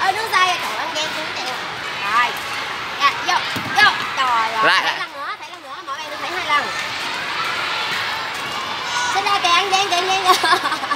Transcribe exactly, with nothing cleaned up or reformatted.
ơi nước dây, trời ơi ghen xuống tiền. Rồi. Dạ, vô, vô. Trời ơi. Lại. Thảy lần nữa, thảy lần nữa, mỗi em được thảy hai lần. Xin ra kìa, ăn ghen kìa, ghen kìa.